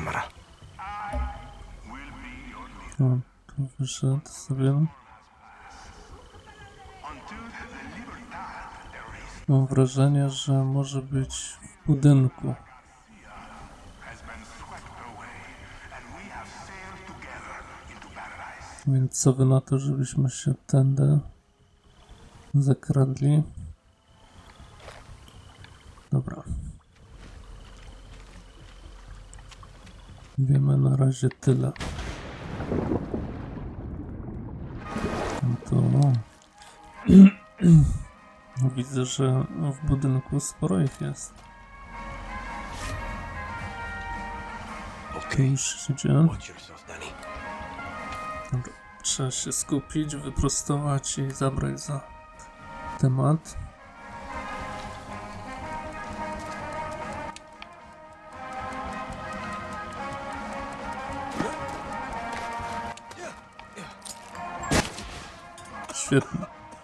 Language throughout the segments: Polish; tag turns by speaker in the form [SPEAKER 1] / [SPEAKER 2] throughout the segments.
[SPEAKER 1] cámara.
[SPEAKER 2] O, tu wyszedł sobie. Mam wrażenie, że może być w budynku. Więc co wy na to, żebyśmy się tędy zakradli? Dobra. Wiemy na razie tyle. To widzę, że w budynku sporo ich jest. Tu już idzie. Dobra. Trzeba się skupić, wyprostować i zabrać za temat. Świetnie.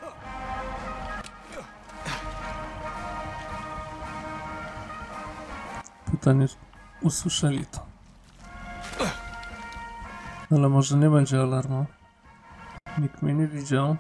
[SPEAKER 2] Pytanie, usłyszeli to. Ale może nie będzie alarmu. Nikt mnie nie widział.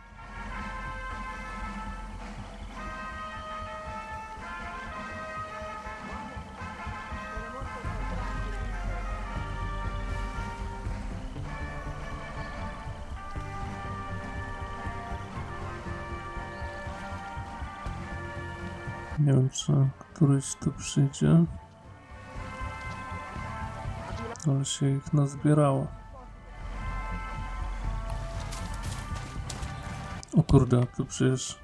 [SPEAKER 2] Nie wiem, czy któryś tu przyjdzie. Ale się ich nazbierało. O kurde, tu przecież...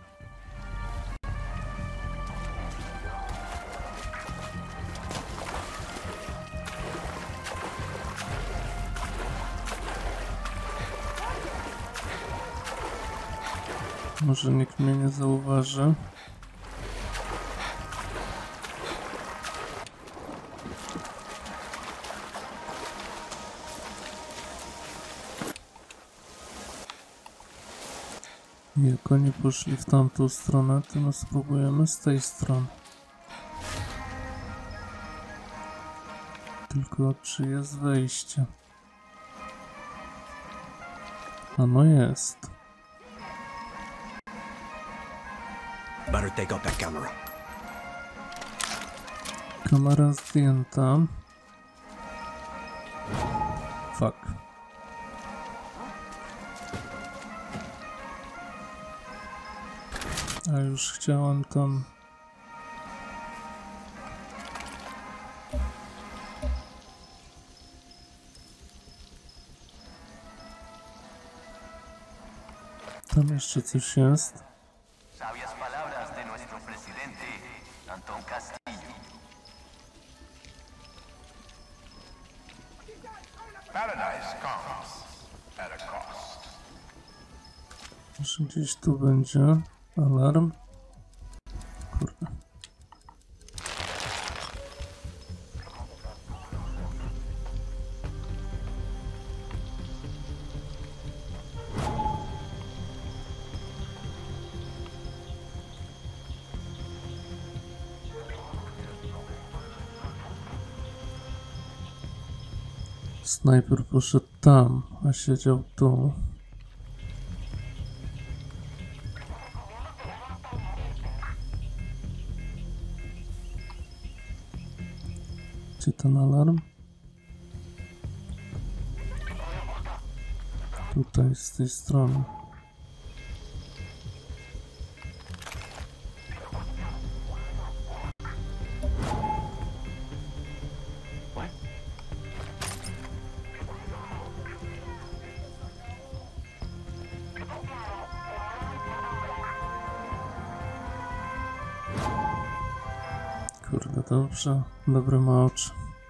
[SPEAKER 2] Może nikt mnie nie zauważy. Jak oni poszli w tamtą stronę, to my spróbujemy z tej strony. Tylko czy jest wejście? A no jest.
[SPEAKER 1] Better take out that camera.
[SPEAKER 2] Kamera zdjęta. Fuck. A już chciałem tam... Tam jeszcze coś jest.
[SPEAKER 3] Sabias palabras de nuestro presidente Antón Castillo.
[SPEAKER 4] Paradise comes at a cost.
[SPEAKER 2] Może gdzieś tu będzie alarm. Kurde. Snajper poszedł tam, a siedział tu. Gdzie ten alarm? Tutaj, z tej strony. Kurde, dobrze. Dobre ma oczy.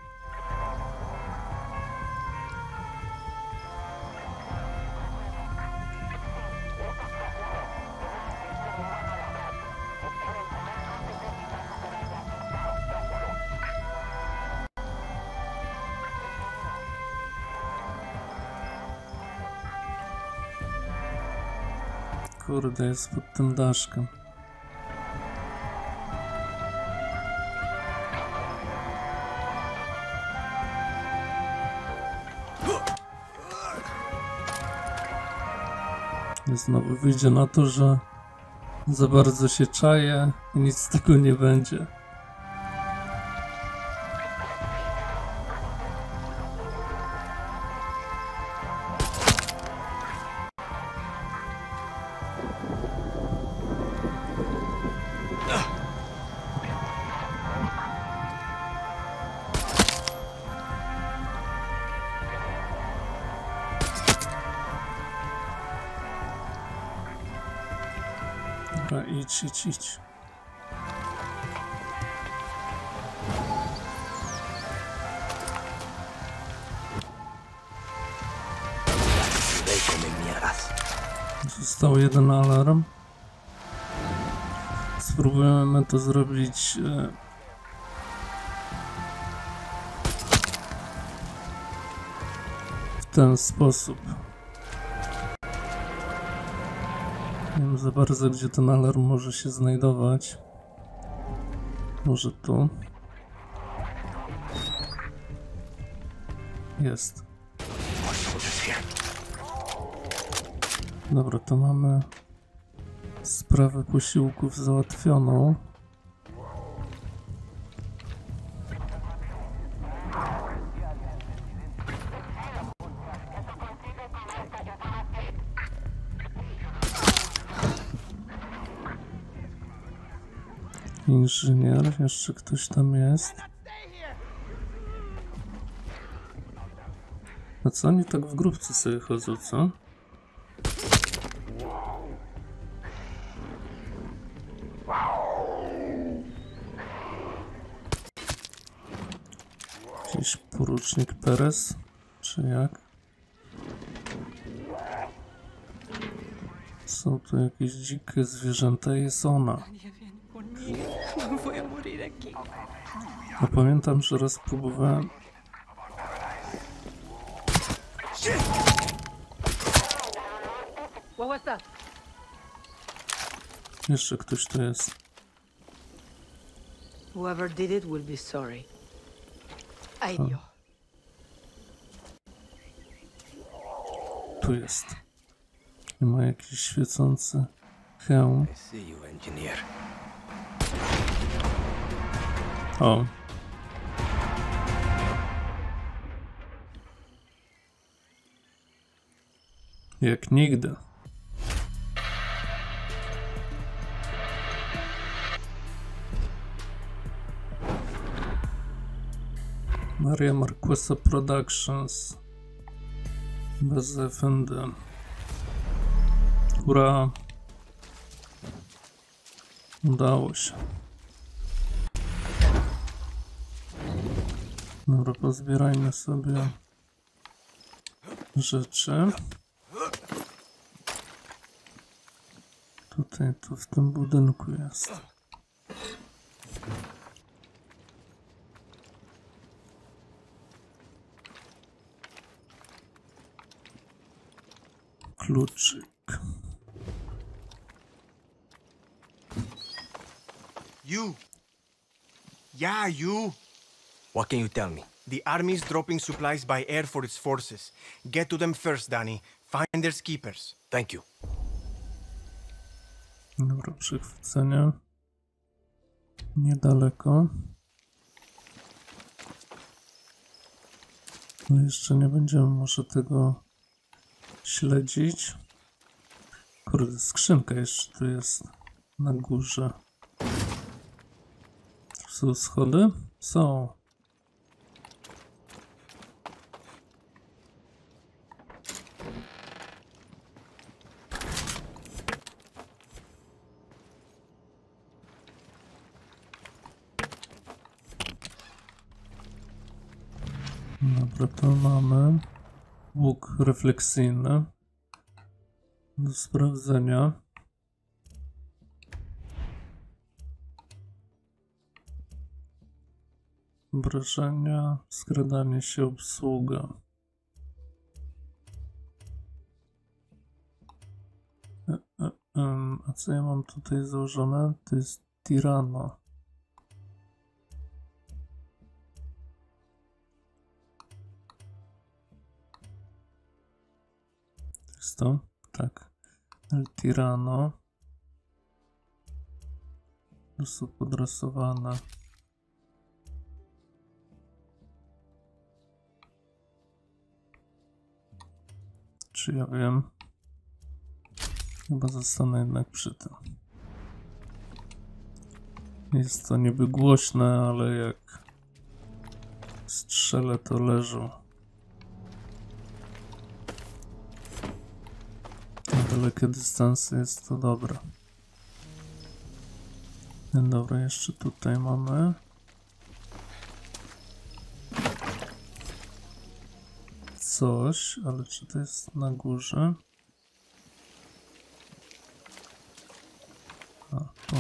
[SPEAKER 2] Kurde, jest pod tym daszkiem. Znowu wyjdzie na to, że za bardzo się czaję i nic z tego nie będzie. Dobra, idź. Został jeden alarm. Spróbujemy to zrobić w ten sposób. Nie wiem za bardzo, gdzie ten alarm może się znajdować. Może tu. Jest. Dobra, to mamy sprawę posiłków załatwioną. Inżynier, jeszcze ktoś tam jest. A co oni tak w grupce sobie chodzą, co? Jakiś porucznik Perez, czy jak? Są tu jakieś dzikie zwierzęta, jest ona. A pamiętam, że raz próbowałem... Jeszcze ktoś tu jest.
[SPEAKER 5] Whoever did it will be sorry. Aidio.
[SPEAKER 2] Tu jest. I ma jakiś świecący hełm.
[SPEAKER 1] I see you, engineer.
[SPEAKER 2] O. Jak nigdy. Maria Marquesa Productions. Bez FND. Hurra. Udało się. Dobra, pozbierajmy sobie rzeczy. Tutaj, tu w tym budynku jest. Kluczyk.
[SPEAKER 6] You. Yeah, you.
[SPEAKER 1] What can you tell me?
[SPEAKER 6] The army's dropping supplies by air for its forces. Get to them first, Danny. Find their keepers.
[SPEAKER 1] Thank you.
[SPEAKER 2] Dobra, przechwycenie. Niedaleko. Ale jeszcze nie będziemy może tego śledzić. Kurde, skrzynka jeszcze tu jest na górze. Tu są schody? Są. Dobra, to mamy łuk refleksyjny do sprawdzenia. Obrażenia, skradanie się, obsługa. A co ja mam tutaj założone? To jest Tirano. To jest to? Tak. El Tirano. Są podrasowane. Czy ja wiem? Chyba zostanę jednak przy tym. Jest to niby głośne, ale jak strzelę, to leżą. Na dalekie dystanse jest to dobre. Dobra, jeszcze tutaj mamy coś, ale czy to jest na górze? A, tu.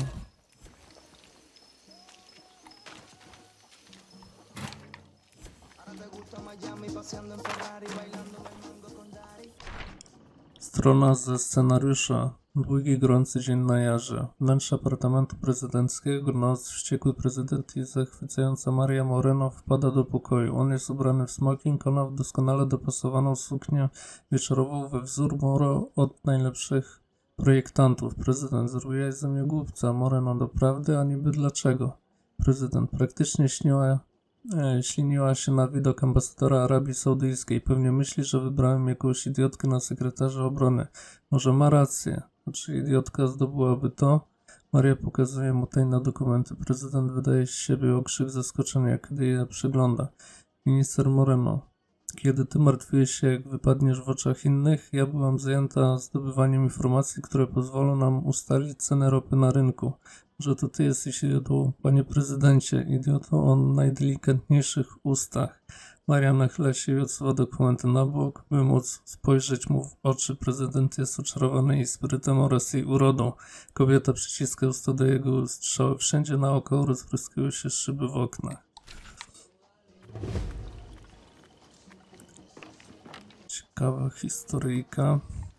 [SPEAKER 2] Strona ze scenariusza. Długi, gorący dzień na jarze. Wnętrze apartamentu prezydenckiego. Noc. Wściekły prezydent i zachwycająca Maria Moreno wpada do pokoju. On jest ubrany w smoking, ona w doskonale dopasowaną suknię wieczorową we wzór Moro od najlepszych projektantów. Prezydent: zrobiłeś ze mnie głupca. Moreno: doprawdy, a niby dlaczego? Prezydent: praktycznie śliniła się na widok ambasadora Arabii Saudyjskiej. Pewnie myśli, że wybrałem jakąś idiotkę na sekretarza obrony. Może ma rację. Czy idiotka zdobyłaby to? Maria pokazuje mu tajne dokumenty. Prezydent wydaje z siebie okrzyk zaskoczenia, kiedy je przegląda. Minister Moreno: kiedy ty martwiłeś się, jak wypadniesz w oczach innych, ja byłam zajęta zdobywaniem informacji, które pozwolą nam ustalić cenę ropy na rynku. Że to ty jesteś idiotą, panie prezydencie, idiotą o najdelikatniejszych ustach. Maria nachyla się i odsuwa dokumenty na bok, by móc spojrzeć mu w oczy. Prezydent jest oczarowany jej sprytem oraz jej urodą. Kobieta przyciska usta do jego strzały. Wszędzie naokoło rozpryskują się szyby w oknach. Ciekawa historyjka.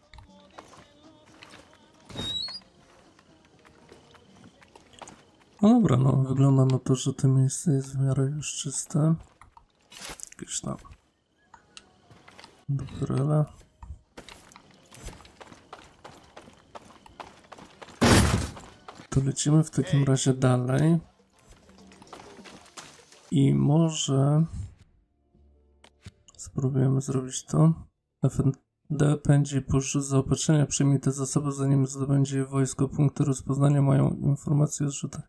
[SPEAKER 2] No dobra, no wygląda na to, że to miejsce jest w miarę już czyste. Jakieś tam duperele. To lecimy w takim razie dalej. I może spróbujemy zrobić to. FND pędzi poszczególne zaopatrzenia. Przyjmij te zasoby, zanim zdobędzie je wojsko. Punkty rozpoznania mają informacje o zrzutach.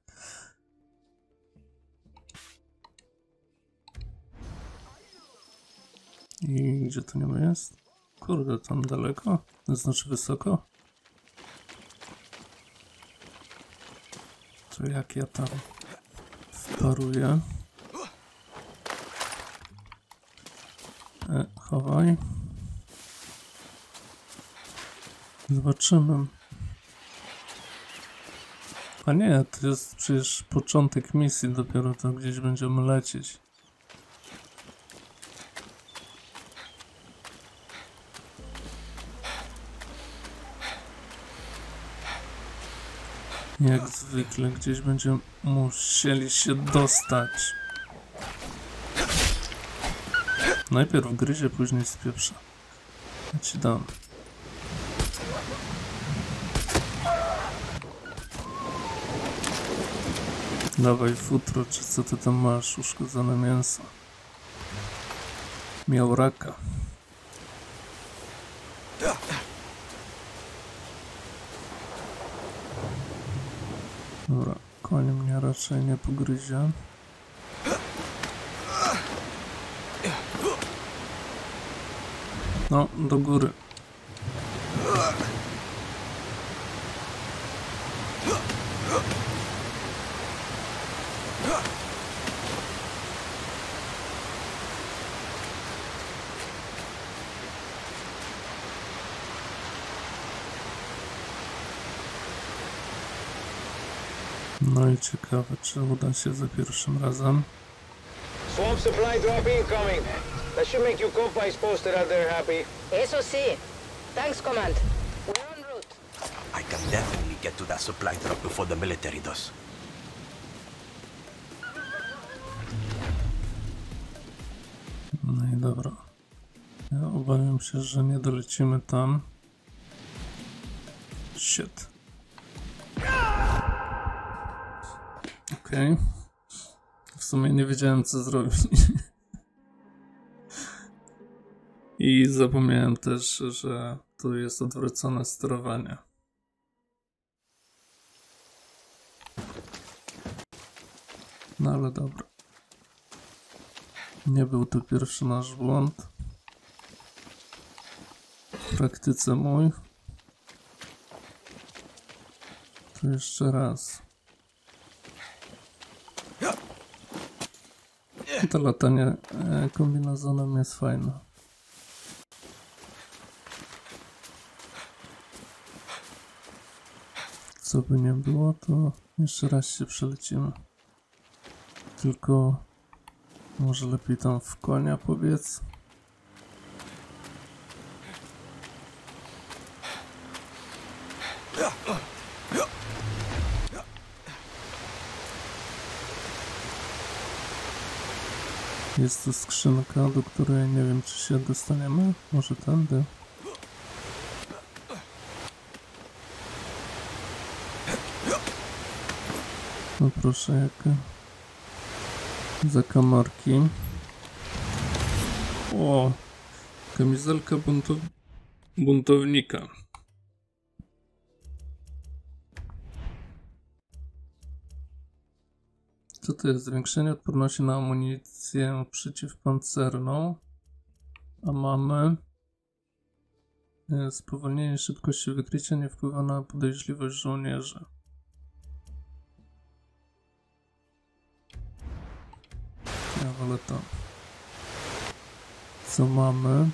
[SPEAKER 2] I gdzie to niby jest? Kurde, tam daleko? To znaczy wysoko? To jak ja tam wparuję? Chowaj. Zobaczymy. A nie, to jest przecież początek misji, dopiero to gdzieś będziemy lecieć. Jak zwykle gdzieś będziemy musieli się dostać. Najpierw gryzie, później spieprza. Ja ci dam. Dawaj futro, czy co ty tam masz? Uszkodzone mięso. Miał raka. Dobra, koń mnie raczej nie pogryzie. No, do góry. No i ciekawe, czy uda się za pierwszym razem.
[SPEAKER 7] Swamp supply drop incoming. That should make you companies posted out there happy.
[SPEAKER 5] Eso sí. Thanks, Command. We're en route.
[SPEAKER 1] I can definitely get to that supply drop before the military does.
[SPEAKER 2] No i dobra. Ja obawiam się, że nie dolecimy tam. Shit. Okej. W sumie nie wiedziałem, co zrobić. I zapomniałem też, że tu jest odwrócone sterowanie. No ale dobra. Nie był to pierwszy nasz błąd. W praktyce mój. To jeszcze raz. To latanie kombinezonem jest fajne. Co by nie było, to jeszcze raz się przelecimy. Tylko może lepiej tam w konia powiedz. Jest tu skrzynka, do której nie wiem, czy się dostaniemy. Może tędy. No proszę, jakie zakamarki. O! Kamizelka buntownika. Co to jest? Zwiększenie odporności na amunicję przeciwpancerną. A mamy spowolnienie szybkości wykrycia, nie wpływa na podejrzliwość żołnierzy. Ja wolę to. Co mamy?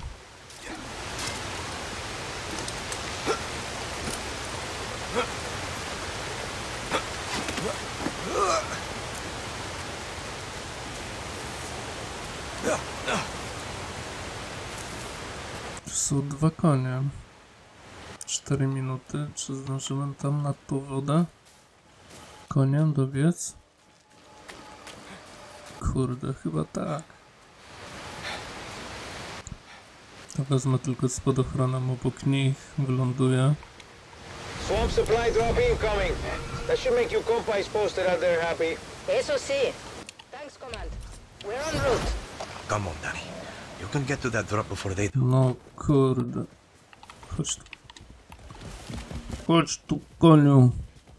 [SPEAKER 2] Tu są 2 konie. 4 minuty. Czy zdążymy tam nad tą wodę? Koniem dobiec? Kurde, chyba tak. To wezmę tylko spadochronem obok nich, wyląduję.
[SPEAKER 7] Swamp supply drop incoming. That should make you companies posted out there happy.
[SPEAKER 5] Eso sí. Thanks, Command. We're en route.
[SPEAKER 1] Come on, Danny. You can get to that drop before they do.
[SPEAKER 2] No kurde. Chodź tu. Chodź tu, koniu.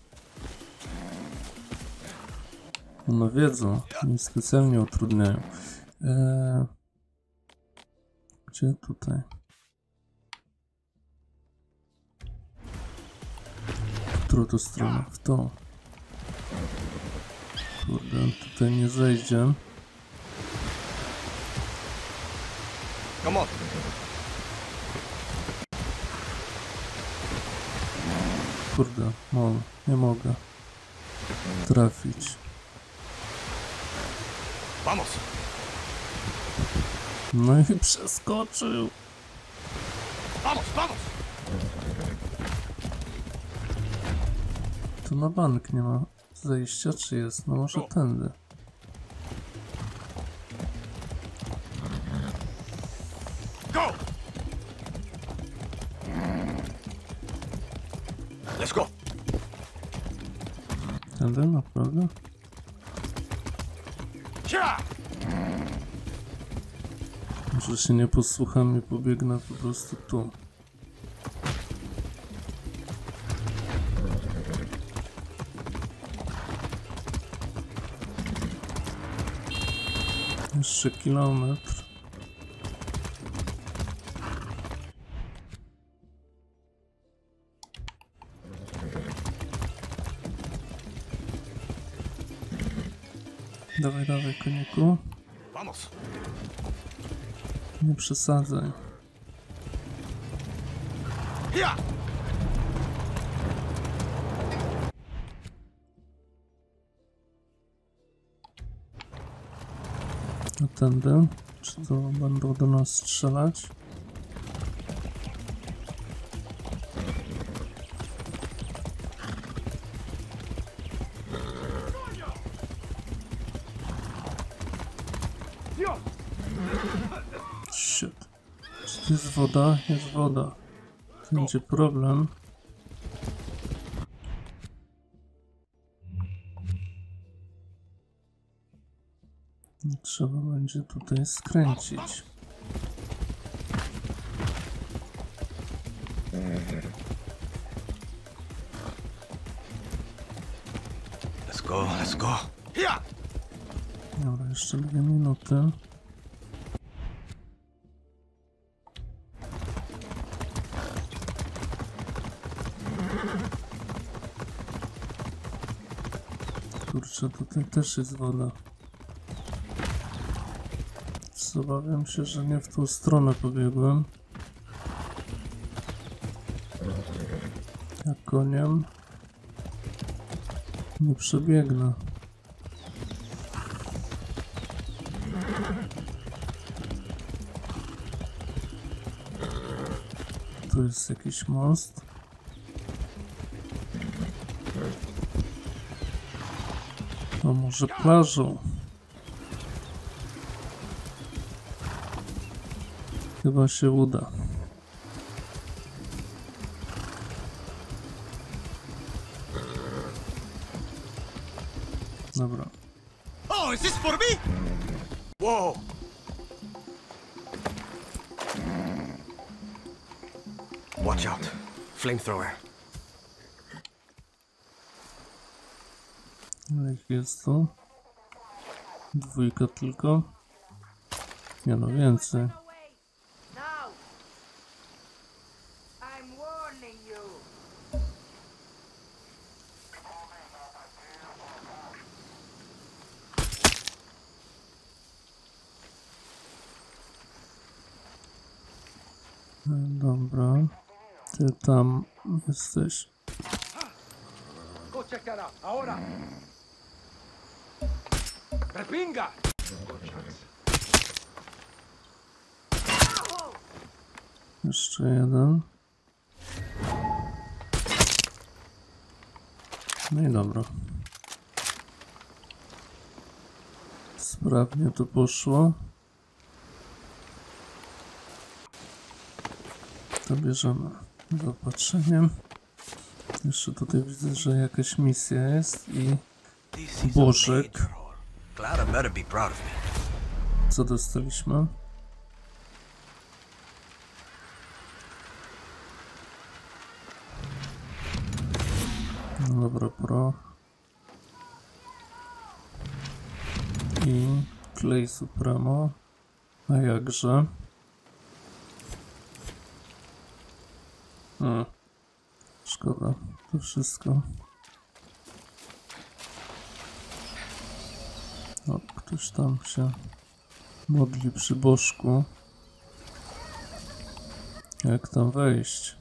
[SPEAKER 2] No wiedzą, nie specjalnie utrudniają. Gdzie tutaj? W którą to stronę? W tą. Kurde, on tutaj nie zejdzie.
[SPEAKER 6] Come on.
[SPEAKER 2] Kurde, nie mogę trafić.
[SPEAKER 1] Vamos.
[SPEAKER 2] No i przeskoczył.
[SPEAKER 1] Vamos, vamos.
[SPEAKER 2] Tu na bank nie ma zejścia, czy jest? No może tędy.
[SPEAKER 1] Go. Let's go.
[SPEAKER 2] Tędy, naprawdę? Może się nie posłucham i pobiegnę po prostu tu. Jeszcze kilometr. Dawaj, dawaj, koniku.
[SPEAKER 1] Vamos.
[SPEAKER 2] Nie przesadzaj.
[SPEAKER 1] Ja.
[SPEAKER 2] A tędy? Czy to będą do nas strzelać? Shit. Czy to jest woda? Jest woda. To będzie problem. Trzeba będzie tutaj skręcić.
[SPEAKER 1] Let's go, let's go. Here!
[SPEAKER 2] Dobra, jeszcze 2 minuty. Kurczę, tutaj też jest woda. Obawiam się, że nie w tą stronę pobiegłem. Jak koniem nie przebiegnę. Tu jest jakiś most. A może plażą? Chyba się uda. Dobra.
[SPEAKER 1] Oh, is this for me? Whoa! Watch out. Flamethrower.
[SPEAKER 2] Jak jest to? 2 tylko. Nie no, więcej. Dobra, ty tam jesteś. Jeszcze jeden. No i dobra. Sprawnie to poszło. To bierzemy zaopatrzeniem. Jeszcze tutaj widzę, że jakaś misja jest i bożek.
[SPEAKER 1] Clara better be proud of me.
[SPEAKER 2] Co dostaliśmy? No dobra, pro. I klej Supremo. A jakże? Szkoda, to wszystko. O, ktoś tam się modli przy bożku. Jak tam wejść?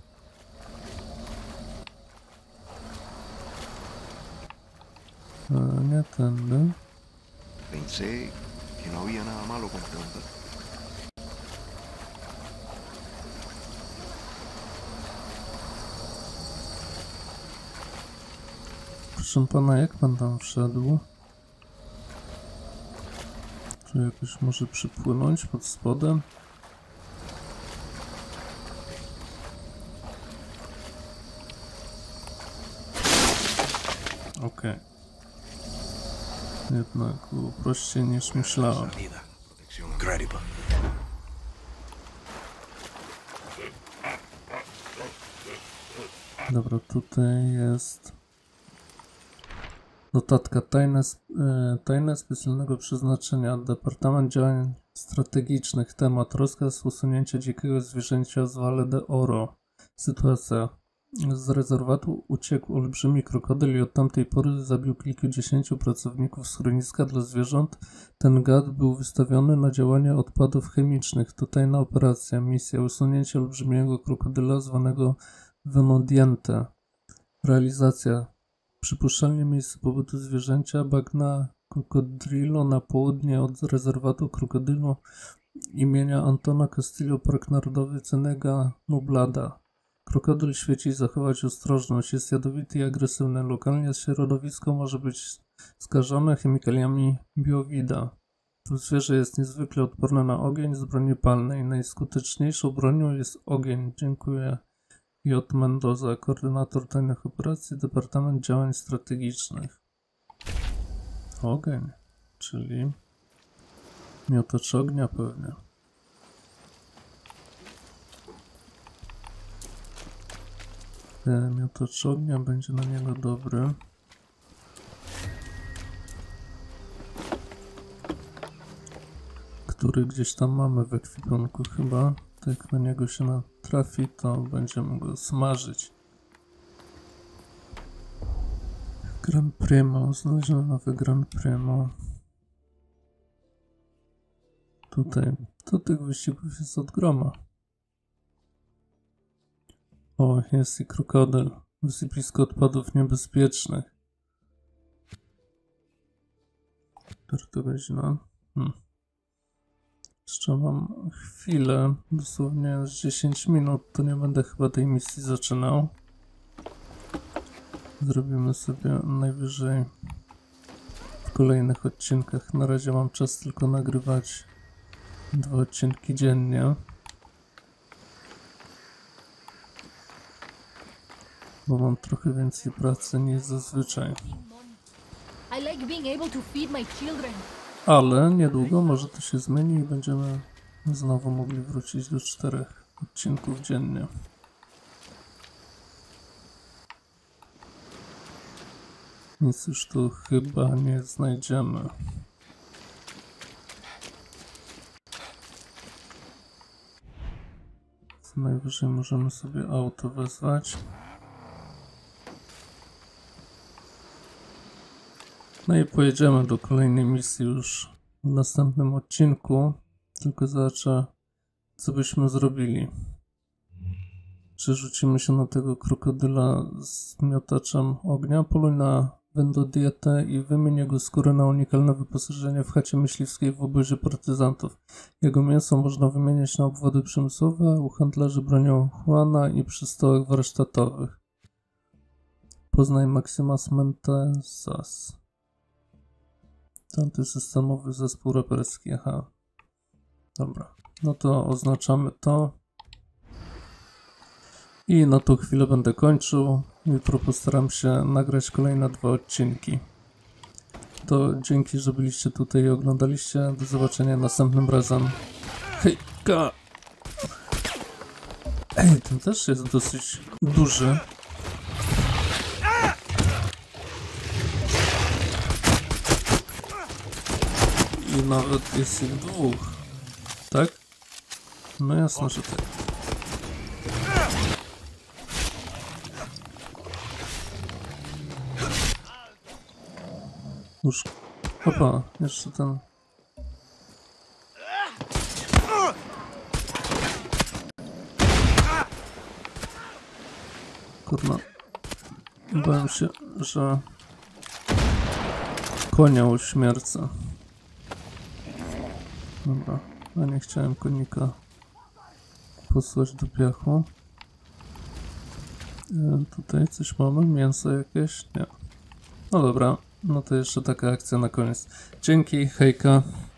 [SPEAKER 2] Nie tędy.
[SPEAKER 8] Pensé que no había nada malo con preguntar.
[SPEAKER 2] Proszę pana, jak pan tam wszedł? Czy jakoś może przypłynąć pod spodem? Okej. Jednak było prościej niż myślałem.
[SPEAKER 1] Incredible.
[SPEAKER 2] Dobra, tutaj jest notatka tajne specjalnego przeznaczenia. Departament Działań Strategicznych. Temat: rozkaz usunięcia dzikiego zwierzęcia z Valle de Oro. Sytuacja: z rezerwatu uciekł olbrzymi krokodyl i od tamtej pory zabił kilkudziesięciu pracowników schroniska dla zwierząt. Ten gad był wystawiony na działanie odpadów chemicznych. To tajna operacja. Misja: usunięcie olbrzymiego krokodyla zwanego Venodiente. Realizacja: przypuszczalnie miejsce pobytu zwierzęcia bagna Cocodrilo na południe od rezerwatu krokodylu imienia Antona Castillo, Park Narodowy Cenega Nublada. Krokodyl świeci zachować ostrożność, jest jadowity i agresywny. Lokalnie środowisko może być skażone chemikaliami biowida. To zwierzę jest niezwykle odporne na ogień z broni palnej. Najskuteczniejszą bronią jest ogień. Dziękuję. J. Mendoza, koordynator tajnych operacji, Departament Działań Strategicznych. Ogień, czyli Miotacz ognia pewnie. Miotacz ognia będzie na niego dobry. Który gdzieś tam mamy w ekwipunku chyba. Jak na niego się natrafi, to będziemy go smażyć. Gran Primo, znaleziono nowy Gran Primo. Tutaj, to tych wyścigów jest od groma. O, jest i krokodyl. Wysypisko odpadów niebezpiecznych. Która to godzina? Jeszcze mam chwilę, dosłownie z 10 minut, to nie będę chyba tej misji zaczynał. Zrobimy sobie najwyżej w kolejnych odcinkach. Na razie mam czas tylko nagrywać 2 odcinki dziennie. Bo mam trochę więcej pracy niż zazwyczaj.
[SPEAKER 9] I like being able to feed my children.
[SPEAKER 2] Ale niedługo może to się zmieni i będziemy znowu mogli wrócić do 4 odcinków dziennie. Nic już tu chyba nie znajdziemy. Co najwyżej możemy sobie auto wezwać. No i pojedziemy do kolejnej misji już w następnym odcinku. Tylko zobaczę, co byśmy zrobili. Czy rzucimy się na tego krokodyla z miotaczem ognia? Poluj na Vendodietę i wymień jego skórę na unikalne wyposażenie w chacie myśliwskiej w obozie partyzantów. Jego mięso można wymieniać na obwody przemysłowe, u handlarzy bronią Juana i przy stołach warsztatowych. Poznaj Maximas Mentesas. Antysystemowy zespół raperski, aha. Dobra, no to oznaczamy to. I na tą chwilę będę kończył. Jutro postaram się nagrać kolejne 2 odcinki. To dzięki, że byliście tutaj i oglądaliście. Do zobaczenia następnym razem. Hejka! Ej, ten też jest dosyć duży. I nawet jest ich 2. Tak? No jasne, że tak. Już... Opa, jeszcze ten... Kurna. Bałem się, że... Konia uśmiercę. Dobra, a nie chciałem konika posłać do piachu. Tutaj coś mamy? Mięso jakieś? Nie. No dobra, no to jeszcze taka akcja na koniec. Dzięki, hejka.